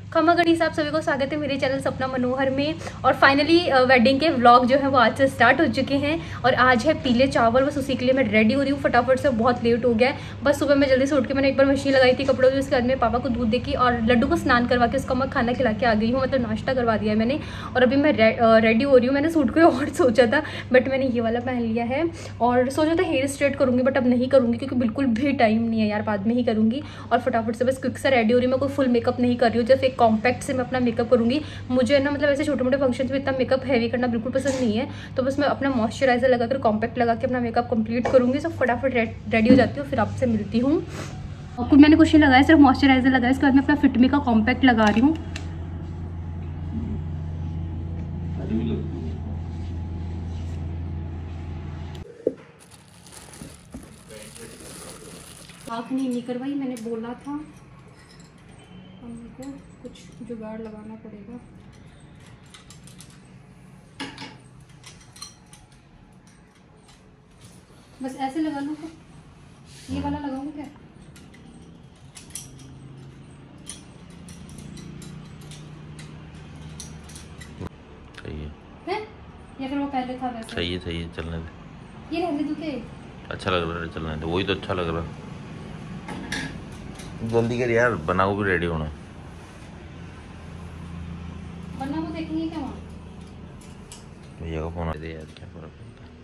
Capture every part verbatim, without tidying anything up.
खमा गढ़ी साहब सभी को स्वागत है मेरे चैनल सपना मनोहर में। और फाइनली वेडिंग के व्लॉग जो है वो आज से स्टार्ट हो चुके हैं और आज है पीले चावल। बस उसी के लिए मैं रेडी हो रही हूँ फटाफट से, बहुत लेट हो गया है। बस सुबह मैं जल्दी से उठ के मैंने एक बार मशीन लगाई थी कपड़ों की, उसके बाद में पापा को दूध देके और लड्डू को स्नान करवा के उसका मैं खाना खिला के आ गई हूँ, मतलब नाश्ता करवा दिया है मैंने। और अभी मैं रे, रेडी हो रही हूँ। मैंने सूट कोई और सोचा था बट मैंने ये वाला पहन लिया है और सोचा था हेयर स्ट्रेट करूँगी बट अब नहीं करूँगी क्योंकि बिल्कुल भी टाइम नहीं है यार, बाद में ही करूँगी। और फटाफट से बस क्विक से रेडी हो रही हूँ। मैं कोई फुल मेकअप नहीं कर रही हूँ, जैसे एक कॉम्पैक्ट से मैं अपना मेकअप करूँगी। मुझे ना मतलब ऐसे छोटे मोटे फंक्शन में इतना मेकअप हैवी करना बिल्कुल पसंद नहीं है, तो बस मैं अपना मॉइस्चराइजर लगाकर कॉम्पैक्ट लगा के अपना मेकअप कंप्लीट करूँगी। सब फटाफट रेडी हो जाती हूँ, फिर आपसे मिलती हूँ। और कुछ मैंने कुछ नहीं लगाया, सिर्फ मॉइस्चराइजर लगाया। इसके बाद मैं अपना फिटमी का कॉम्पैक्ट लगा रही हूँ। आँख नहीं, नहीं करवाई, मैंने बोला था। हमको कुछ जुगाड़ लगाना पड़ेगा। बस ऐसे लगा लूँ क्या? ये वाला लगाऊँ क्या? सही है, है? या फिर वो पहले था वैसे? सही है, सही है, चलने दे। ये रहने दूँ क्या? अच्छा लग रहा है, चलने दे। वही तो अच्छा लग रहा है। जल्दी कर यार, बनाओ भी रेडी होना। वरना वो देखेंगे क्या वहाँ? भैया का फोन आ दे यार, क्या फर्क पड़ता है।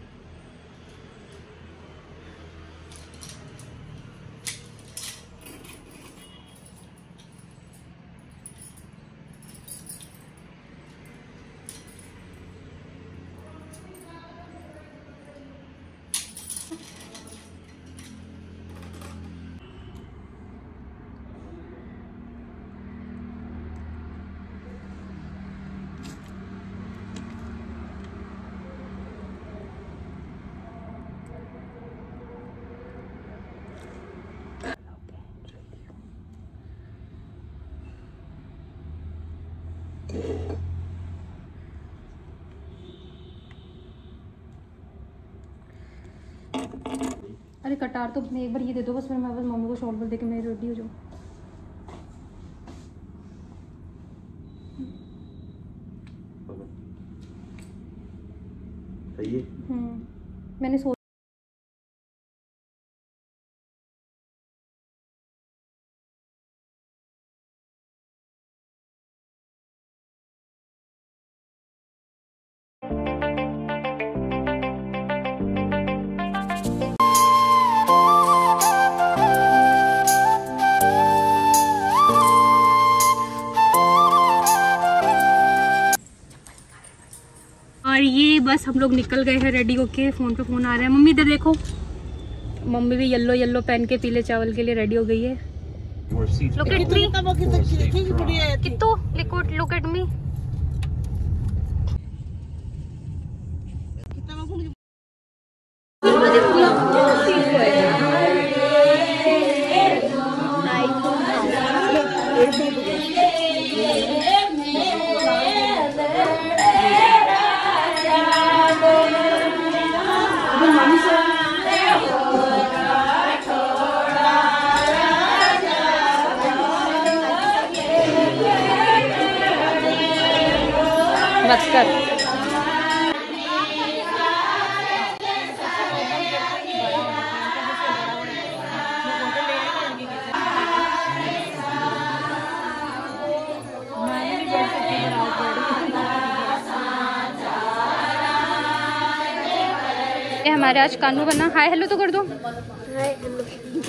अरे कटार तो एक बार ये दे दो बस, फिर मैं बस मम्मी को शॉर्ट बोल दे के मैं रेडी हो जाऊँ। सही है। हम्म मैंने सोच और ये बस हम लोग निकल गए हैं रेडी होके। फोन पे फोन आ रहा है। मम्मी इधर देखो, मम्मी भी येलो येलो पहन के पीले चावल के लिए रेडी हो गई है। Look at me. कित्तू, look at me. मत कर। ये हमारे आज कानू बना। हाय हेलो तो कर दो। Hi hello.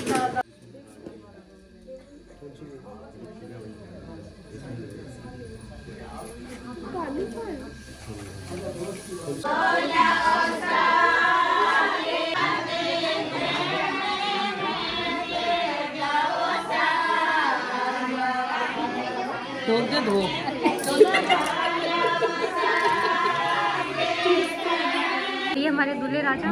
दो ये हमारे दूल्हे राजा।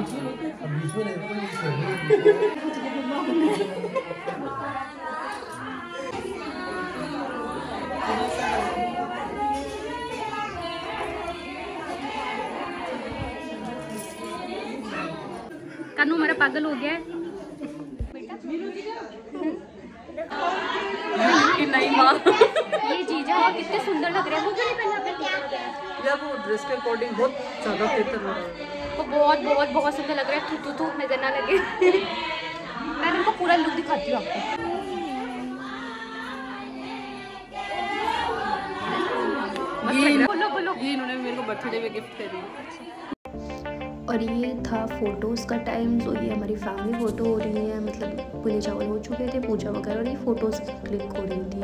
कानू हमारा पागल हो गया है। नहीं माँ, ये वाह कितने सुंदर लग रहे हैं। वो भी नहीं पहना आपने? यार वो ड्रेस के अकॉर्डिंग बहुत ज़्यादा बेहतर लग रहा है। वो बहुत बहुत बहुत सुंदर लग रहा है। थू थू थू नजर ना लगे। मैं इनको पूरा लुक दिखाती हूँ आपको। ये बोलो बोलो। ये इन्होंने मेरे को बर्थडे में गिफ्ट करी। और ये था फ़ोटोज़ का टाइम। तो ये हमारी फैमिली फ़ोटो हो रही है, मतलब पूरे चावल हो चुके थे, पूजा वगैरह, और ये फ़ोटोज़ क्लिक हो रही थी।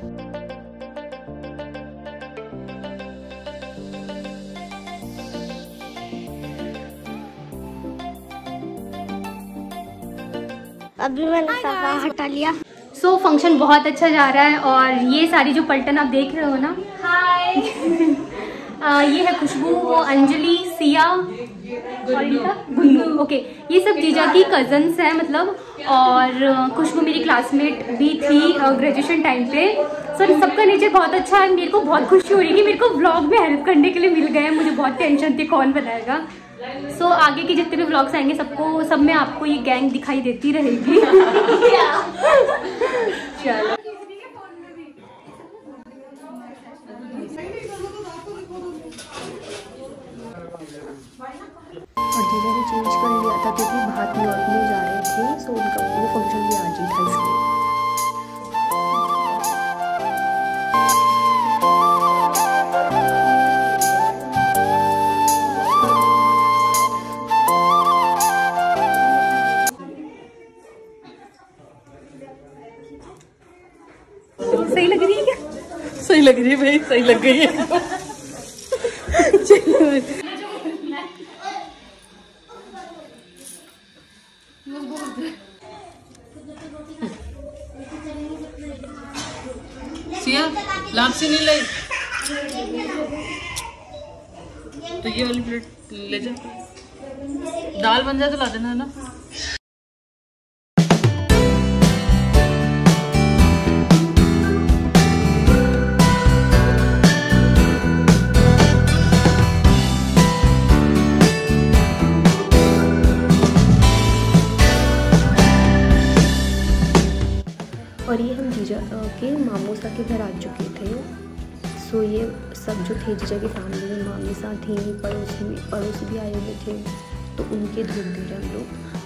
अभी मैंने सफा हटा लिया। सो so, फंक्शन बहुत अच्छा जा रहा है। और ये सारी जो पलटन आप देख रहे हो ना, हाय ये है खुशबू, वो अंजलि, सिया और गुन्नू। ओके, ये सब जीजा की कजन्स हैं मतलब। और खुशबू मेरी क्लासमेट भी थी ग्रेजुएशन टाइम पे। सो so, सबका नेचर बहुत अच्छा है। मेरे को बहुत खुशी हो रही है कि मेरे को व्लॉग में हेल्प करने के लिए मिल गए। मुझे बहुत टेंशन थी कौन बनाएगा। सो so, आगे के जितने भी व्लॉग्स आएंगे सबको सब में आपको ये गैंग दिखाई देती रहेगी। चलो और जीजा ने चेंज कर लिया था क्योंकि बाहर न्यूयॉर्क में जा रहे थे। सो उनका वो फंक्शन भी आज ही था इसलिए। सही लग रही है क्या? सही लग रही है भाई, सही लग गई है। सिया लापसी नहीं लाई तो ये वाली प्लेट ले जा। दाल बन जाए तो ला देना है ना। और ये हम जीजा के मामूसा के घर आ चुके थे। सो ये सब जो थे जीजा की फैमिली में, मामी सा थी, पड़ोसी पड़ोसी भी आए हुए थे, तो उनके धूप दे रहे हम लोग।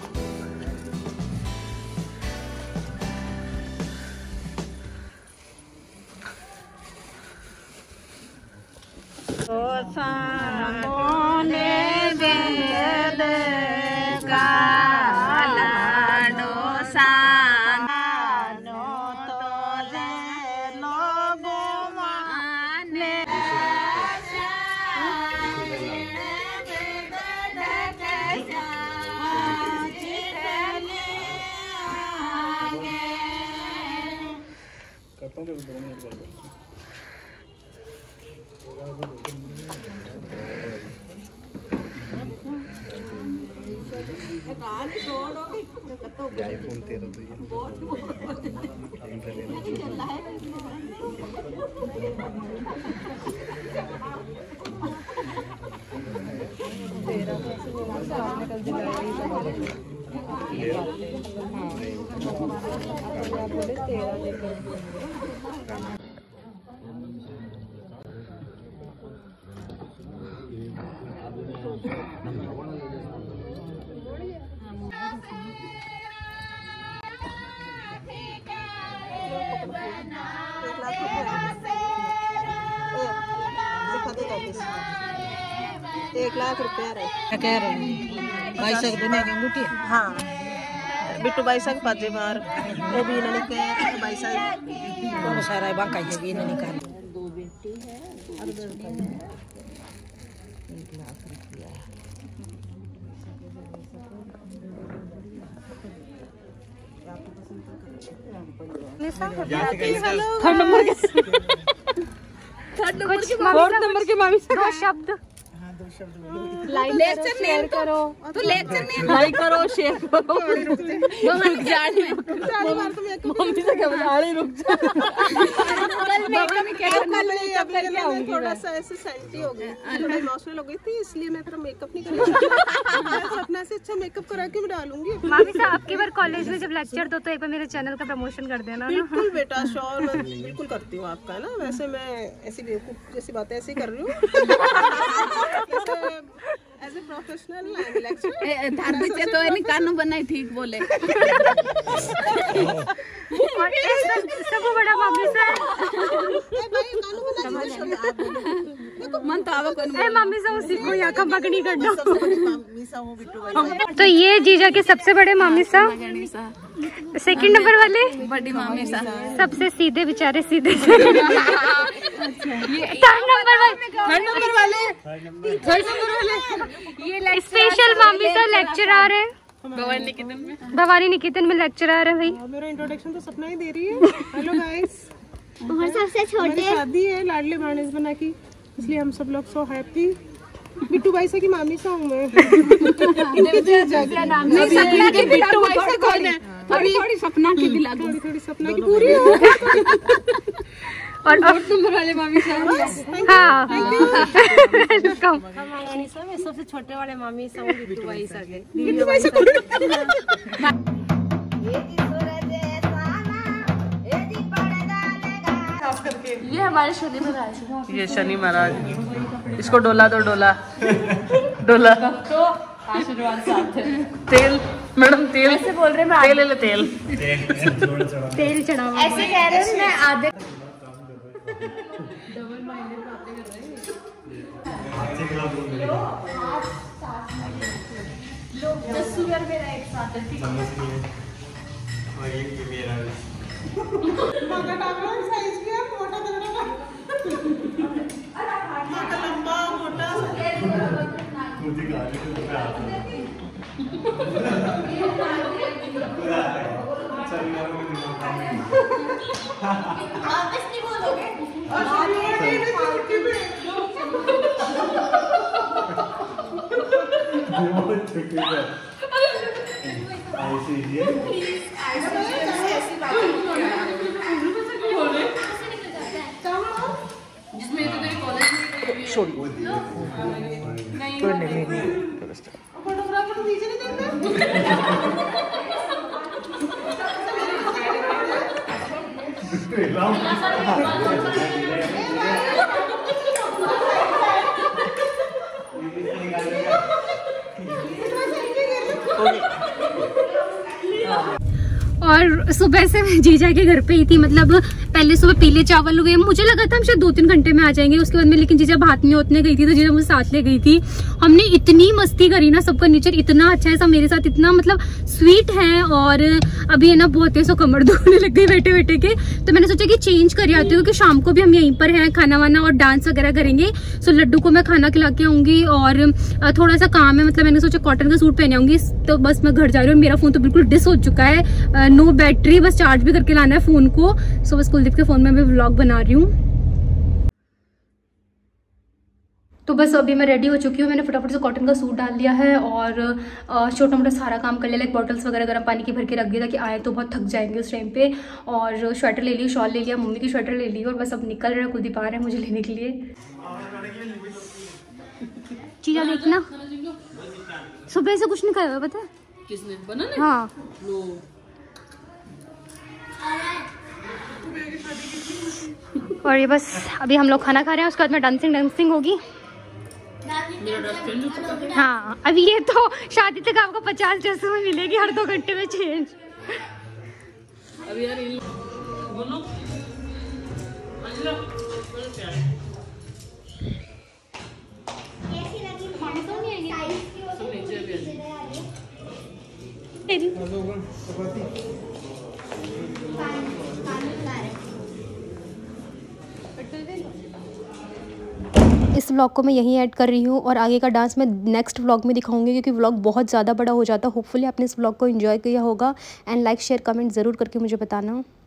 आईफोन तेरह तो एक लाख रुपया रहे कह रहे भाई साहब दुनिया की अंगूठी है। हाँ बिट्टू भाई साहब पाजे बार वो भी इन्होंने कहा भाई साहब कौन सारा है बाका ये भी इन्होंने निकाला। दो बेटी है और दो बेटी एक लाख रुपया थर्ड नंबर के थर्ड नंबर के मामी दो शब्द। हाँ दो शब्द लेक्चर शेयर करो, तो लेक्चर नहीं लाइक करो, शेयर करो। रुक जा मम्मी से क्या बता रही, रुक जा। कल मेकअप कल मेकअप करके आऊंगी। थोड़ा सा ऐसे सेंटी हो गई, थोड़ा इमोशनल हो गई थी, इसलिए मैं थोड़ा मेकअप नहीं कर सपना से अच्छा मेकअप करा के मैं डालूंगी। मामी साहब आपकी बार कॉलेज में जब लेक्चर दो तो एक बार मेरे चैनल का प्रमोशन कर देना। बिल्कुल बेटा, श्योर, मैं बिल्कुल करती हूँ आपका ना। वैसे मैं ऐसी बेवकूफ जैसी बातें ऐसे ही कर रही हूँ एज ए प्रोफेशनल लेक्चर। धार पीछे तो नहीं कानू बनाई, ठीक बोले। सब बड़ा मामी साहब मन तो आवा कोन ए मामी साहब सीखो या का पकड़ी कर दो। तो ये जीजा के सबसे बड़े मामी साहब, सेकंड नंबर वाले बड़ी मामी साहब, सबसे सीधे बेचारे सीधे। थर्ड नंबर वाले थर्ड नंबर वाले थर्ड नंबर वाले ये स्पेशल मामी साहब लेक्चरर है भवानी निकेतन में। भवानी निकेतन में लेक्चरर है भाई। मेरा इंट्रोडक्शन तो सपना ही दे रही है। हेलो गाइस, और सबसे छोटे शादी है लाडले बाणेस बना की, इसलिए हम सब लोग सो हैप्पी। बिट्टू भाई से की मामी सा हूँ मैं। सपना की बिट्टू भाई से कौन है? थोड़ी थोड़ी सपना की दिला दो, थोड़ी थोड़ी सपना की पूरी हो। और अब नंबर वाले मामी साहब, हाँ वेलकम। मामी साहब मैं सबसे छोटे वाले मामी साहब बिट्टू भाई से के। बिट्टू भाई से ये हमारे शनि महाराज, ये शनि महाराज, इसको डोला दो, डोला डोला तो आशीर्वाद साथ है। तेल मैडम, तेल ऐसे बोल रहे हैं, तेल ले तेल तेल चढ़ा ऐसे कह रहे हैं। मैं आधे और सुबह से मैं जीजा के घर पे ही थी। मतलब पहले सुबह पीले चावल हुए, मुझे लगा था हम शायद दो तीन घंटे में आ जाएंगे। उसके बाद में लेकिन जीजा भात में उतने गई थी तो जीजा मुझे साथ ले गई थी। हमने इतनी मस्ती करी ना, सबका नेचर इतना अच्छा है, सब मेरे साथ इतना मतलब स्वीट है। और अभी है ना बहुत है सो कमर दुखने लग गई बैठे बैठे के, तो मैंने सोचा कि चेंज कर आती हूँ क्योंकि शाम को भी हम यहीं पर हैं, खाना वाना और डांस वगैरह करेंगे। सो लड्डू को मैं खाना खिला के आऊंगी और थोड़ा सा काम है, मतलब मैंने सोचा कॉटन का सूट पहने आऊंगी। तो बस मैं घर जा रही हूँ। मेरा फोन तो बिल्कुल डिस हो चुका है, नो बैटरी, बस चार्ज भी करके लाना है फोन को। सो बस कुलदीप के फोन में मैं व्लॉग बना रही हूँ। तो बस अभी मैं रेडी हो चुकी हूँ। मैंने फटाफट से कॉटन का सूट डाल लिया है और छोटा मोटा सारा काम कर लिया, लाइक बॉटल्स वगैरह गर्म पानी की भर के रख दिया ताकि आए तो बहुत थक जाएंगे उस टाइम पे। और स्वेटर ले ली, शॉल ले लिया, मम्मी की स्वेटर ले ली और बस अब निकल रहे हैं। कुलदीप आ रहे हैं मुझे लेने के लिए। चीज़ा देखना, सुबह से कुछ नहीं खाया हुआ पता है किसने बना ने? हाँ और ये बस अभी हम लोग खाना खा रहे हैं, उसके बाद में डांसिंग डांसिंग होगी। हाँ अभी ये तो शादी तक आपको पचास ड्रेसों में मिलेगी, हर दो घंटे में चेंज। अभी यार बोलो इस व्लॉग को मैं यहीं ऐड कर रही हूँ और आगे का डांस मैं नेक्स्ट व्लॉग में दिखाऊंगी क्योंकि व्लॉग बहुत ज़्यादा बड़ा हो जाता है। होपफुली आपने इस व्लॉग को एंजॉय किया होगा एंड लाइक शेयर कमेंट ज़रूर करके मुझे बताना।